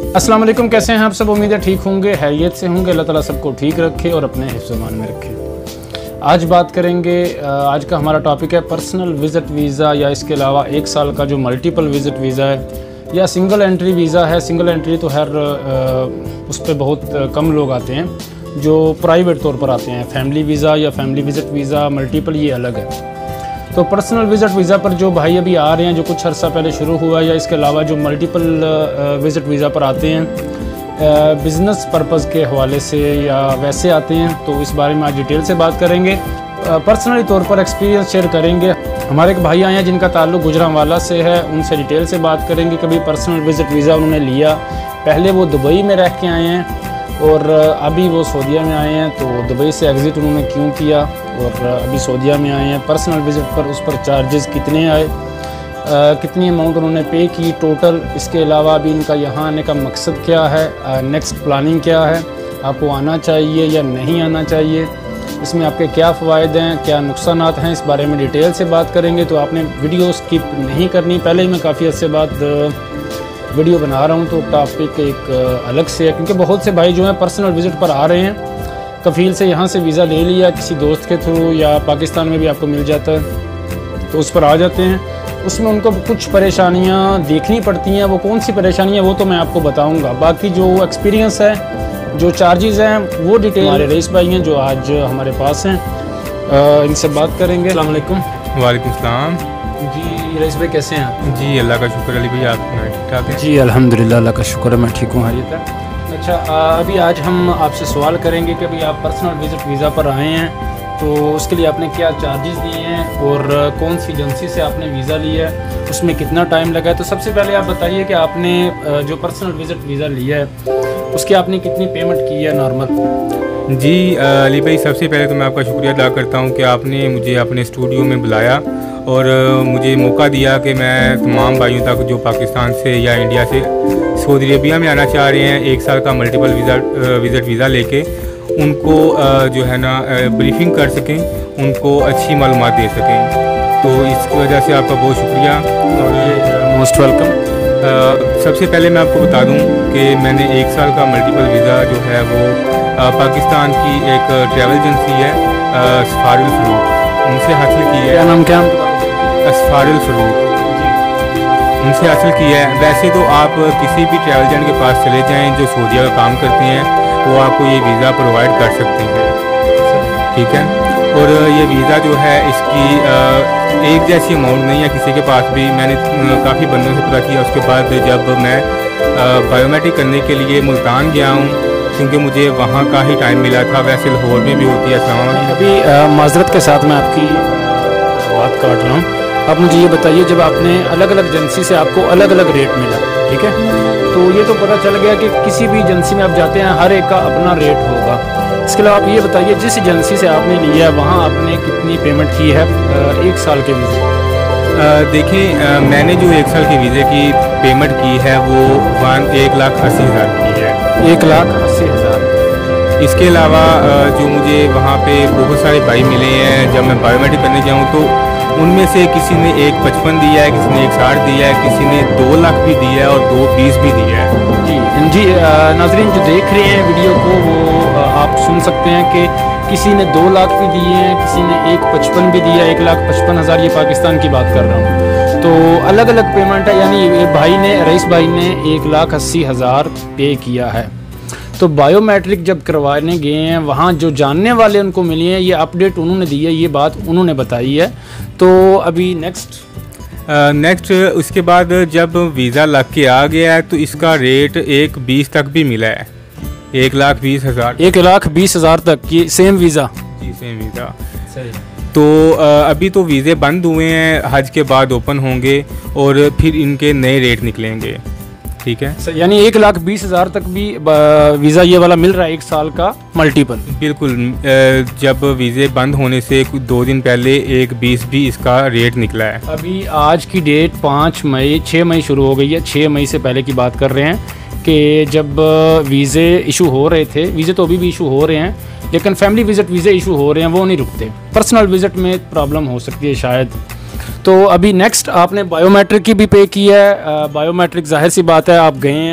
अस्सलाम वालेकुम, कैसे हैं आप सब? उम्मीद है ठीक होंगे, हैरियत से होंगे। अल्लाह ताला सबको ठीक रखे और अपने हिफ्ज़-ए-मान में रखे। आज बात करेंगे, आज का हमारा टॉपिक है पर्सनल विज़िट वीज़ा या इसके अलावा 1 साल का जो मल्टीपल विज़िट वीज़ा है या सिंगल एंट्री वीज़ा है। सिंगल एंट्री तो उस पर बहुत कम लोग आते हैं जो प्राइवेट तौर पर आते हैं। फैमिली वीज़ा या फैमिली विज़िट वीज़ा मल्टीपल ये अलग है। तो पर्सनल विज़िट वीज़ा पर जो भाई अभी आ रहे हैं, जो कुछ अर्सा पहले शुरू हुआ, या इसके अलावा जो मल्टीपल विज़िट वीज़ा पर आते हैं बिज़नेस पर्पज़ के हवाले से या वैसे आते हैं, तो इस बारे में आज डिटेल से बात करेंगे। पर्सनली तौर पर एक्सपीरियंस शेयर करेंगे। हमारे एक भाई आए हैं जिनका ताल्लुक़ गुजरांवाला से है, उनसे डिटेल से बात करेंगे। कभी पर्सनल विज़िट वीज़ा उन्होंने लिया, पहले वो दुबई में रह के आए हैं और अभी वो सऊदीया में आए हैं। तो दुबई से एग्ज़िट उन्होंने क्यों किया और अभी सऊदीया में आए हैं, पर्सनल विज़िट पर उस पर चार्जेस कितने आए, कितनी अमाउंट उन्होंने पे की टोटल। इसके अलावा अभी इनका यहाँ आने का मकसद क्या है, नेक्स्ट प्लानिंग क्या है, आपको आना चाहिए या नहीं आना चाहिए, इसमें आपके क्या फ़वाइद हैं, क्या नुकसानात हैं, इस बारे में डिटेल से बात करेंगे। तो आपने वीडियो स्किप नहीं करनी। पहले ही मैं काफ़ी अर्से बाद वीडियो बना रहा हूँ, तो टॉपिक एक अलग से है, क्योंकि बहुत से भाई जो हैं पर्सनल विज़िट पर आ रहे हैं, कफ़ील से यहाँ से वीज़ा ले लिया किसी दोस्त के थ्रू या पाकिस्तान में भी आपको मिल जाता है, तो उस पर आ जाते हैं। उसमें उनको कुछ परेशानियाँ देखनी पड़ती हैं। वो कौन सी परेशानियाँ वो तो मैं आपको बताऊँगा। बाकी जो एक्सपीरियंस है, जो चार्जेज़ हैं, वो डिटेल हमारे रईस भाई हैं जो आज हमारे पास हैं, इनसे बात करेंगे। अस्सलाम वालेकुम। वालेकुम सलाम। जी रईस भाई, कैसे हैं आप? जी अल्लाह का शुक्र। अली भाई, आप ठीक ठाक हैं? जी अल्हम्दुलिल्लाह, अल्लाह का शुक्र है, मैं ठीक हूँ, हैरियत है। अच्छा, अभी आज हम आपसे सवाल करेंगे कि अभी आप पर्सनल विज़िट वीज़ा पर आए हैं, तो उसके लिए आपने क्या चार्जेस दिए हैं और कौन सी एजेंसी से आपने वीज़ा लिया है, उसमें कितना टाइम लगा है। तो सबसे पहले आप बताइए कि आपने जो पर्सनल विज़िट वीज़ा लिया है उसकी आपने कितनी पेमेंट की है नॉर्मल? जी अली भाई, सबसे पहले तो मैं आपका शुक्रिया अदा करता हूँ कि आपने मुझे अपने स्टूडियो में बुलाया और मुझे मौका दिया कि मैं तमाम भाइयों तक जो पाकिस्तान से या इंडिया से सऊदी अरबिया में आना चाह रहे हैं 1 साल का मल्टीपल विज़िट वीज़ा लेके, उनको जो है ना ब्रीफिंग कर सकें, उनको अच्छी मालूमात दे सकें। तो इस वजह से आपका बहुत शुक्रिया और मोस्ट वेलकम। सबसे पहले मैं आपको बता दूं कि मैंने 1 साल का मल्टीपल वीज़ा जो है वो पाकिस्तान की एक ट्रैवल एजेंसी है असफारुल फरूक, उनसे हासिल की है। क्या नाम क्या? असफारुल फरूक, उनसे हासिल की है। वैसे तो आप किसी भी ट्रैवल एजेंट के पास चले जाएं जो सऊदीया का काम करते हैं, वो आपको ये वीज़ा प्रोवाइड कर सकते हैं, ठीक है। और ये वीज़ा जो है इसकी एक जैसी अमाउंट नहीं है किसी के पास भी। मैंने काफ़ी बंदों से पता किया। उसके बाद जब मैं बायोमेट्रिक करने के लिए मुल्तान गया हूँ, क्योंकि मुझे वहाँ का ही टाइम मिला था, वैसे लाहौर में भी होती है इस्लामाबाद। अभी माजरत के साथ मैं आपकी बात काट रहा हूँ। आप मुझे ये बताइए, जब आपने अलग अलग एजेंसी से आपको अलग अलग रेट मिला, ठीक है, तो ये तो पता चल गया कि किसी भी एजेंसी में आप जाते हैं हर एक का अपना रेट होगा। इसके अलावा आप ये बताइए, जिस एजेंसी से आपने लिया है वहाँ आपने कितनी पेमेंट की है 1 साल के वीज़े? देखिए, मैंने जो 1 साल के वीज़े की पेमेंट की है वो 1,80,000 की है। 1,80,000। इसके अलावा जो मुझे वहाँ पे बहुत सारे भाई मिले हैं, जब मैं बायोमेट्रिक करने जाऊँ तो उनमें से किसी ने 1,55 दिया है, किसी ने 1,60 दिया है, किसी ने 2 लाख भी दिया है और 2,20 भी दिया है। जी नाज़रीन जो देख रहे हैं वीडियो को, वो आप सुन सकते हैं कि किसी ने 2 लाख भी दिए हैं, किसी ने 1,55 भी दिया, 1,55,000, ये पाकिस्तान की बात कर रहा हूँ। तो अलग अलग पेमेंट है, यानी ये भाई ने, रईस भाई ने 1,80,000 पे किया है। तो बायोमेट्रिक जब करवाने गए हैं, वहाँ जो जानने वाले उनको मिले हैं, ये अपडेट उन्होंने दी है, ये बात उन्होंने बताई है। तो अभी नेक्स्ट उसके बाद जब वीज़ा लग के आ गया है तो इसका रेट 1,20 तक भी मिला है, 1,20,000। 1,20,000 तक ये सेम वीज़ा? जी सेम वीज़ा। सही। तो अभी तो वीज़े बंद हुए हैं, हज के बाद ओपन होंगे और फिर इनके नए रेट निकलेंगे, ठीक है। यानी 1,20,000 तक भी वीज़ा ये वाला मिल रहा है 1 साल का मल्टीपल? बिल्कुल। जब वीज़े बंद होने से 2 दिन पहले 1,20 भी इसका रेट निकला है। अभी आज की डेट 5 मई, 6 मई शुरू हो गई है। 6 मई से पहले की बात कर रहे हैं कि जब वीज़े इशू हो रहे थे, वीज़े तो अभी भी इशू हो रहे हैं, लेकिन फैमिली विज़िट वीज़े इशू हो रहे हैं, वो नहीं रुकते। पर्सनल विज़िट में प्रॉब्लम हो सकती है शायद। तो अभी नेक्स्ट आपने बायोमेट्रिक की भी पे की है। बायोमेट्रिक जाहिर सी बात है आप गए हैं,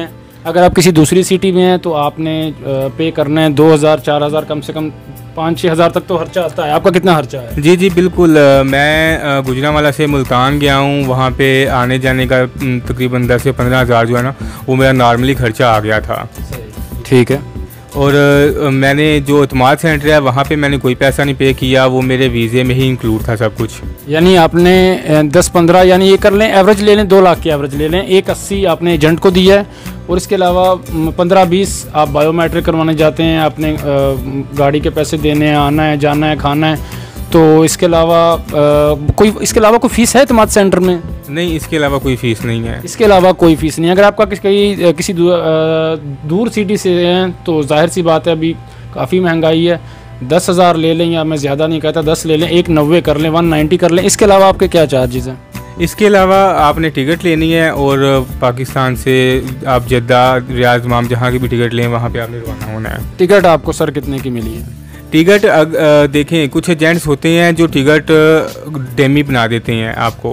अगर आप किसी दूसरी सिटी में हैं तो आपने पे करना है 2000 4000, कम से कम 5-6 हज़ार तक तो खर्चा आता है। आपका कितना खर्चा है? जी जी बिल्कुल, मैं गुजरांवाला से मुल्तान गया हूँ, वहाँ पे आने जाने का तकरीबन 10 से 15 हज़ार जो है ना, वो मेरा नॉर्मली खर्चा आ गया था। ठीक है। और मैंने जो इतमाद सेंटर है वहाँ पे मैंने कोई पैसा नहीं पे किया, वो मेरे वीज़े में ही इंक्लूड था सब कुछ। यानी आपने 10-15, यानी ये कर लें, एवरेज ले लें, 2 लाख की एवरेज ले लें, 180 आपने एजेंट को दिया है और इसके अलावा 15-20 आप बायोमेट्रिक करवाने जाते हैं, आपने गाड़ी के पैसे देने हैं, आना है, जाना है, खाना है। तो इसके अलावा इसके अलावा कोई फ़ीस है इतमाद सेंटर में? नहीं, इसके अलावा कोई फ़ीस नहीं है। इसके अलावा कोई फ़ीस नहीं है। अगर आपका किसी दूर सिटी से हैं तो जाहिर सी बात है अभी काफ़ी महंगाई है, 10,000 ले लें, या मैं ज़्यादा नहीं कहता 10 ले लें, 190 कर लें, 190 कर लें। इसके अलावा आपके क्या चार्जेज़ हैं? इसके अलावा आपने टिकट लेनी है और पाकिस्तान से आप जद्दा, रियाद, तमाम जहाँ की भी टिकट लें वहाँ पे आपने रवाना होना है। टिकट आपको सर कितने की मिली है? टिकट देखें, कुछ एजेंट्स होते हैं जो टिकट डेमी बना देते हैं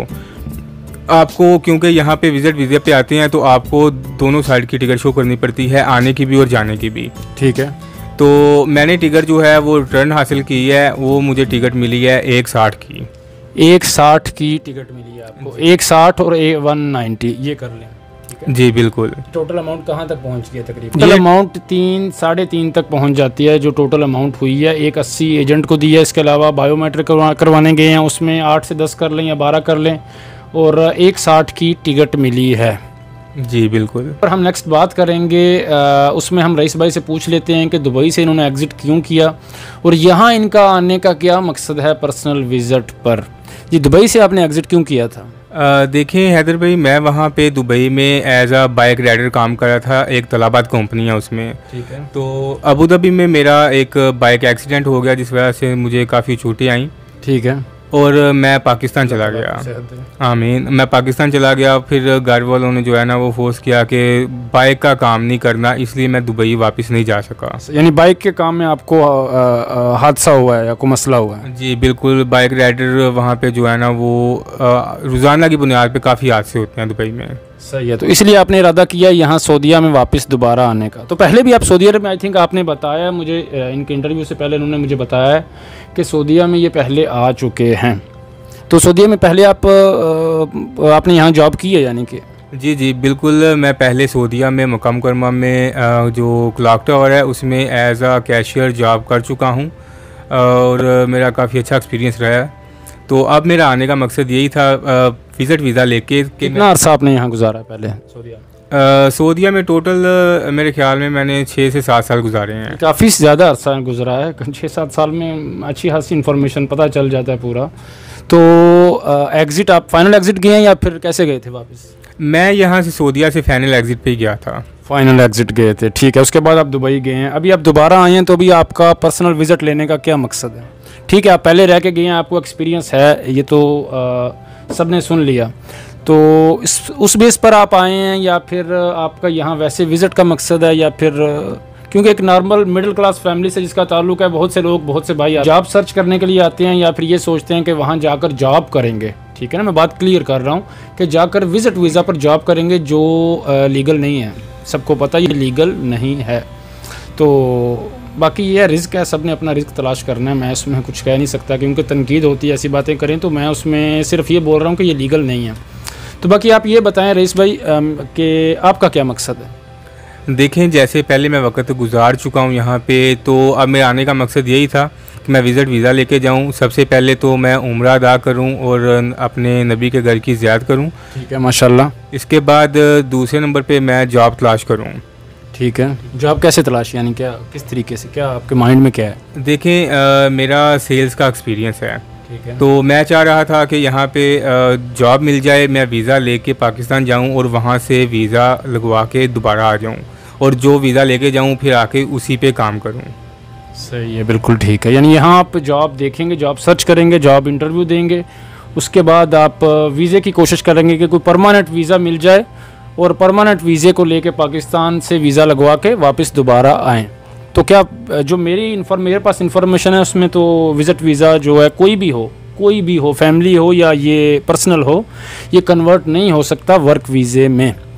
आपको क्योंकि यहाँ पे विज़िट वीज़ा पे आते हैं तो आपको दोनों साइड की टिकट शो करनी पड़ती है, आने की भी और जाने की भी। ठीक है। तो मैंने टिकट जो है वो रिटर्न हासिल की है, वो मुझे टिकट मिली है 160 की। 160 की टिकट मिली है आपको? 160 और 190 ये कर लें। जी बिल्कुल। टोटल अमाउंट कहाँ तक पहुँच गया तकरीबन? टोटल अमाउंट 3-3.5 तक पहुँच जाती है जो टोटल अमाउंट हुई है। 180 एजेंट को दी है, इसके अलावा बायोमेट्रिक करवाने गए हैं, उसमें 8 से 10 कर लें या 12 कर लें, और 160 की टिकट मिली है। जी बिल्कुल। पर हम नेक्स्ट बात करेंगे, उसमें हम रईस भाई से पूछ लेते हैं कि दुबई से इन्होंने एग्ज़िट क्यों किया और यहाँ इनका आने का क्या मकसद है पर्सनल विज़िट पर। जी, दुबई से आपने एग्ज़िट क्यों किया था? देखिए हैदर भाई, मैं वहाँ पे दुबई में एज अ बाइक राइडर काम कर रहा था, एक तलाबात कंपनी है उसमें। ठीक है। तो अबू धाबी में मेरा एक बाइक एक्सीडेंट हो गया जिस वजह से मुझे काफ़ी चोटें आई। ठीक है। और मैं पाकिस्तान चला गया। आमीन। मैं पाकिस्तान चला गया, फिर घर वालों ने जो है ना वो फोर्स किया कि बाइक का काम नहीं करना, इसलिए मैं दुबई वापस नहीं जा सका। यानी बाइक के काम में आपको हादसा हुआ है या कोई मसला हुआ है? जी बिल्कुल। बाइक राइडर वहाँ पे जो है ना वो रोज़ाना की बुनियाद पे काफ़ी हादसे होते हैं दुबई में। सही है। तो इसलिए आपने इरादा किया यहाँ सऊदीया में वापस दोबारा आने का। तो पहले भी आप सऊदीया में, आई थिंक आपने बताया मुझे, इनके इंटरव्यू से पहले उन्होंने मुझे बताया कि सऊदीया में ये पहले आ चुके हैं। तो सऊदीया में पहले आपने यहाँ जॉब की है यानी कि? जी बिल्कुल। मैं पहले सऊदीया में मक्का मुकर्रमा में जो क्लॉक टावर है उसमें एज आ कैशियर जॉब कर चुका हूँ और मेरा काफ़ी अच्छा एक्सपीरियंस रहा है। तो अब मेरा आने का मकसद यही था विज़िट वीज़ा लेके। कितना अर्सा आपने यहाँ गुजारा पहले सऊदीया? सऊदीया में टोटल मेरे ख्याल में मैंने 6 से 7 साल गुजारे हैं। काफ़ी ज़्यादा अर्सा गुजरा है। 6-7 साल में अच्छी खासी इन्फॉर्मेशन पता चल जाता है पूरा। तो एग्ज़िट, आप फाइनल एग्ज़िट गए हैं या फिर कैसे गए थे वापस? मैं यहाँ से सऊदीया से फाइनल एग्ज़िट पे गया था। फाइनल एग्ज़िट गए थे, ठीक है। उसके बाद आप दुबई गए हैं, अभी आप दोबारा आए हैं, तो अभी आपका पर्सनल विज़िट लेने का क्या मकसद है? ठीक है, आप पहले रह के गए हैं, आपको एक्सपीरियंस है, ये तो सब ने सुन लिया। तो उस बेस पर आप आए हैं या फिर आपका यहाँ वैसे विज़िट का मकसद है, या फिर क्योंकि एक नॉर्मल मिडिल क्लास फैमिली से जिसका ताल्लुक है, बहुत से लोग, बहुत से भाई जॉब सर्च करने के लिए आते हैं या फिर ये सोचते हैं कि वहाँ जाकर जॉब करेंगे। ठीक है ना, मैं बात क्लियर कर रहा हूँ कि जाकर विज़िट वीज़ा पर जॉब करेंगे जो लीगल नहीं है। सबको पता ये लीगल नहीं है। तो बाकी ये रिस्क है, सब ने अपना रिस्क तलाश करना है, मैं उसमें कुछ कह नहीं सकता क्योंकि तनकीद होती है, ऐसी बातें करें तो मैं उसमें सिर्फ ये बोल रहा हूँ कि ये लीगल नहीं है। तो बाकी आप ये बताएं रईस भाई कि आपका क्या मकसद है? देखें, जैसे पहले मैं वक्त गुजार चुका हूँ यहाँ पे, तो अब मेरे आने का मकसद यही था कि मैं विज़िट वीज़ा लेके जाऊँ। सबसे पहले तो मैं उम्रा अदा करूँ और अपने नबी के घर की ज़ियारत करूँ। ठीक है, माशाल्लाह। इसके बाद दूसरे नंबर पे मैं जॉब तलाश करूँ। ठीक है, जॉब कैसे तलाश, यानी क्या, किस तरीके से, क्या आपके माइंड में क्या है? देखें, मेरा सेल्स का एक्सपीरियंस है। ठीक है। तो मैं चाह रहा था कि यहाँ पे जॉब मिल जाए, मैं वीज़ा लेके पाकिस्तान जाऊँ और वहाँ से वीज़ा लगवा के दोबारा आ जाऊँ और जो वीज़ा लेके जाऊँ फिर आके उसी पे काम करूँ। सही है, बिल्कुल ठीक है। यानी यहाँ आप जॉब देखेंगे, जॉब सर्च करेंगे, जॉब इंटरव्यू देंगे, उसके बाद आप वीज़े की कोशिश करेंगे कि कोई परमानेंट वीज़ा मिल जाए और परमानेंट वीज़े को लेके पाकिस्तान से वीज़ा लगवा के वापस दोबारा आएँ। तो क्या जो मेरे पास इंफॉर्मेशन है उसमें तो विज़िट वीज़ा जो है कोई भी हो, फैमिली हो या ये पर्सनल हो, ये कन्वर्ट नहीं हो सकता वर्क वीज़े में।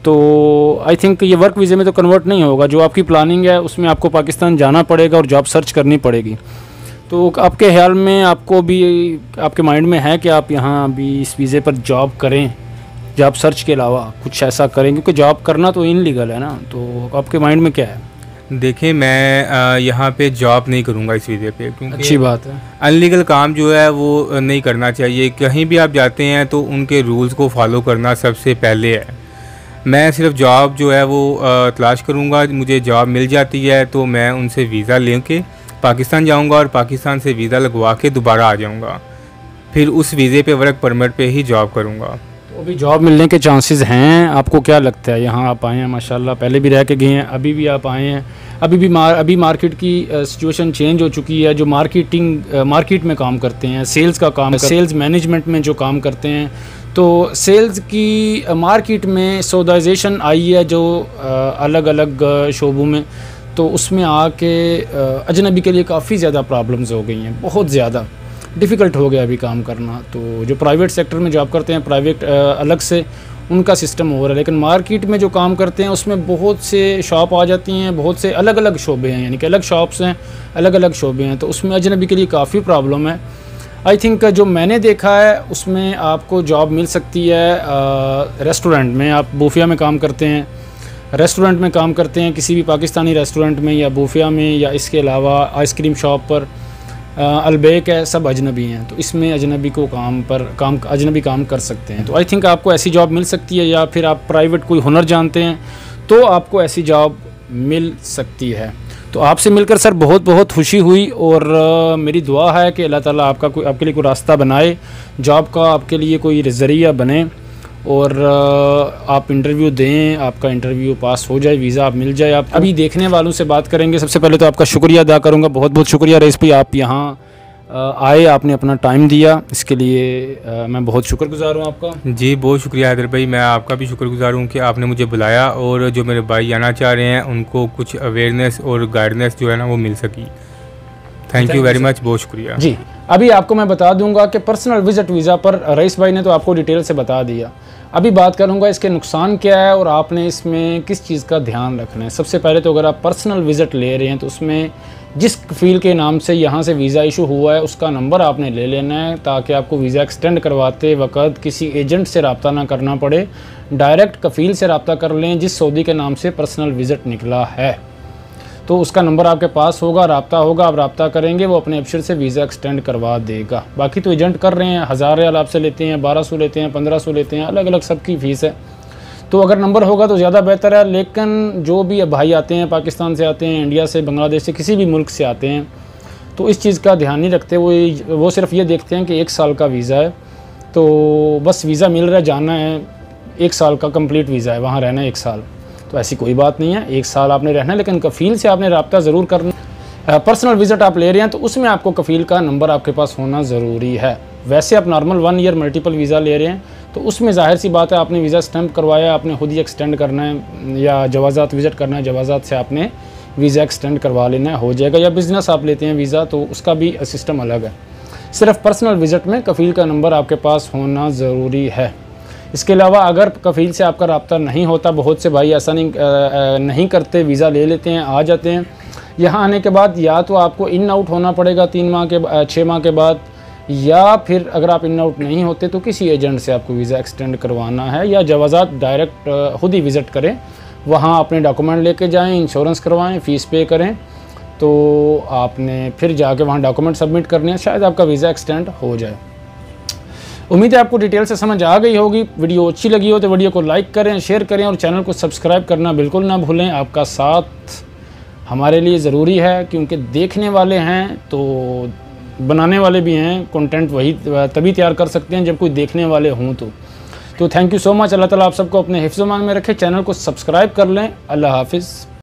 तो आई थिंक ये वर्क वीज़े में तो कन्वर्ट नहीं होगा। जो आपकी प्लानिंग है उसमें आपको पाकिस्तान जाना पड़ेगा और जॉब सर्च करनी पड़ेगी। तो आपके ख्याल में आपको भी आपके माइंड में है कि आप यहाँ अभी इस वीज़े पर जॉब करें, जॉब सर्च के अलावा कुछ ऐसा करें, क्योंकि जॉब करना तो इनलीगल है ना, तो आपके माइंड में क्या है? देखिए, मैं यहाँ पे जॉब नहीं करूँगा इस वीज़े पे, क्योंकि अच्छी बात है। अनलीगल काम जो है वो नहीं करना चाहिए। कहीं भी आप जाते हैं तो उनके रूल्स को फॉलो करना सबसे पहले है। मैं सिर्फ जॉब जो है वो तलाश करूँगा। मुझे जॉब मिल जाती है तो मैं उनसे वीज़ा लेके पाकिस्तान जाऊँगा और पाकिस्तान से वीज़ा लगवा के दोबारा आ जाऊँगा। फिर उस वीज़े पे वर्क परमिट पे ही जॉब करूँगा। तो अभी जॉब मिलने के चांसेस हैं? आपको क्या लगता है? यहाँ आप आए हैं माशाल्लाह, पहले भी रह के गए हैं, अभी भी आप आए हैं, अभी मार्केट की सिचुएशन चेंज हो चुकी है। जो मार्केट में काम करते हैं, सेल्स का काम, सेल्स मैनेजमेंट में जो काम करते हैं, तो सेल्स की मार्केट में सौदाइजेशन आई है जो अलग अलग शोबों में, तो उसमें आके अजनबी के लिए काफ़ी ज़्यादा प्रॉब्लम्स हो गई हैं, बहुत ज़्यादा डिफ़िकल्ट हो गया अभी काम करना। तो जो प्राइवेट सेक्टर में जॉब करते हैं, प्राइवेट अलग से उनका सिस्टम हो रहा है, लेकिन मार्केट में जो काम करते हैं उसमें बहुत से शॉप आ जाती हैं, बहुत से अलग अलग शोबे हैं, यानी कि अलग शॉप्स हैं, अलग अलग शोबे हैं, तो उसमें अजनबी के लिए काफ़ी प्रॉब्लम है। आई थिंक जो मैंने देखा है उसमें आपको जॉब मिल सकती है रेस्टोरेंट में। आप बूफिया में काम करते हैं, रेस्टोरेंट में काम करते हैं, किसी भी पाकिस्तानी रेस्टोरेंट में या बूफिया में, या इसके अलावा आइसक्रीम शॉप पर, अलबेक है, सब अजनबी हैं, तो इसमें अजनबी को अजनबी काम कर सकते हैं। तो आई थिंक आपको ऐसी जॉब मिल सकती है, या फिर आप प्राइवेट कोई हुनर जानते हैं तो आपको ऐसी जॉब मिल सकती है। तो आपसे मिलकर सर बहुत बहुत खुशी हुई, और मेरी दुआ है कि अल्लाह ताला आपके लिए कोई रास्ता बनाए, जॉब का आपके लिए कोई ज़रिया बने, और आप इंटरव्यू दें, आपका इंटरव्यू पास हो जाए, वीज़ा आप मिल जाए। आप अभी देखने वालों से बात करेंगे। सबसे पहले तो आपका शुक्रिया अदा करूँगा, बहुत बहुत शुक्रिया रईस भाई, आप यहाँ आए, आपने अपना टाइम दिया, इसके लिए मैं बहुत शुक्रगुजार हूँ आपका। जी, बहुत शुक्रिया हैदर भाई, मैं आपका भी शुक्रगुजार हूँ कि आपने मुझे बुलाया, और जो मेरे भाई आना चाह रहे हैं उनको कुछ अवेयरनेस और गाइडेंस जो है ना वो मिल सकी। थैंक यू वेरी मच, बहुत शुक्रिया जी। अभी आपको मैं बता दूंगा कि पर्सनल विजिट वीज़ा पर रईस भाई ने तो आपको डिटेल से बता दिया। अभी बात करूंगा इसके नुकसान क्या है और आपने इसमें किस चीज़ का ध्यान रखना है। सबसे पहले तो अगर आप पर्सनल विजिट ले रहे हैं तो उसमें जिस कफ़ील के नाम से यहाँ से वीज़ा इशू हुआ है उसका नंबर आपने ले लेना है, ताकि आपको वीज़ा एक्सटेंड करवाते वक्त किसी एजेंट से रब्ता ना करना पड़े, डायरेक्ट कफ़ील से रब्ता कर लें जिस सऊदी के नाम से पर्सनल विजिट निकला है। तो उसका नंबर आपके पास होगा, रब्ता होगा, आप रब्ता करेंगे, वो अपने अफसर से वीज़ा एक्सटेंड करवा देगा। बाकी तो एजेंट कर रहे हैं, 1000 रियाल आपसे लेते हैं, 1200 लेते हैं, 1500 लेते हैं, अलग अलग सबकी फ़ीस है। तो अगर नंबर होगा तो ज़्यादा बेहतर है। लेकिन जो भी भाई आते हैं, पाकिस्तान से आते हैं, इंडिया से, बांग्लादेश से, किसी भी मुल्क से आते हैं, तो इस चीज़ का ध्यान नहीं रखते। वो सिर्फ ये देखते हैं कि 1 साल का वीज़ा है, तो बस वीज़ा मिल रहा है, जाना है, 1 साल का कंप्लीट वीज़ा है, वहाँ रहना है 1 साल। तो ऐसी कोई बात नहीं है, 1 साल आपने रहना है, लेकिन कफ़ील से आपने रब्ता ज़रूर करना। पर्सनल विजिट आप ले रहे हैं तो उसमें आपको कफ़ील का नंबर आपके पास होना ज़रूरी है। वैसे आप नॉर्मल 1 ईयर मल्टीपल वीज़ा ले रहे हैं तो उसमें ज़ाहिर सी बात है, आपने वीज़ा स्टैंप करवाया, आपने खुद ही एक्सटेंड करना है, या जवाज़ात विज़िट करना है, जवाज़ात से आपने वीज़ा एक्सटेंड करवा लेना है, हो जाएगा। या बिज़नेस आप लेते हैं वीज़ा तो उसका भी सिस्टम अलग है। सिर्फ पर्सनल विजिट में कफ़ील का नंबर आपके पास होना ज़रूरी है। इसके अलावा अगर कफ़ील से आपका रब्ता नहीं होता, बहुत से भाई ऐसा नहीं करते, वीज़ा ले लेते हैं, आ जाते हैं, यहाँ आने के बाद या तो आपको इन आउट होना पड़ेगा 6 माह के बाद, या फिर अगर आप इन आउट नहीं होते तो किसी एजेंट से आपको वीज़ा एक्सटेंड करवाना है, या जवाज़ात डायरेक्ट खुद ही विज़िट करें, वहाँ अपने डॉक्यूमेंट लेके जाएं, इंश्योरेंस करवाएं, फ़ीस पे करें, तो आपने फिर जाके वहाँ डॉक्यूमेंट सबमिट करने हैं, शायद आपका वीज़ा एक्सटेंड हो जाए। उम्मीद है आपको डिटेल से समझ आ गई होगी। वीडियो अच्छी लगी हो तो वीडियो को लाइक करें, शेयर करें, और चैनल को सब्सक्राइब करना बिल्कुल ना भूलें। आपका साथ हमारे लिए ज़रूरी है, क्योंकि देखने वाले हैं तो बनाने वाले भी हैं। कंटेंट वही तभी तैयार कर सकते हैं जब कोई देखने वाले हों। तो thank you so much. Allah Taala आप सबको अपने हिफ्ज़-ओ-मान में रखे। चैनल को सब्सक्राइब कर लें। अल्लाह हाफिज़।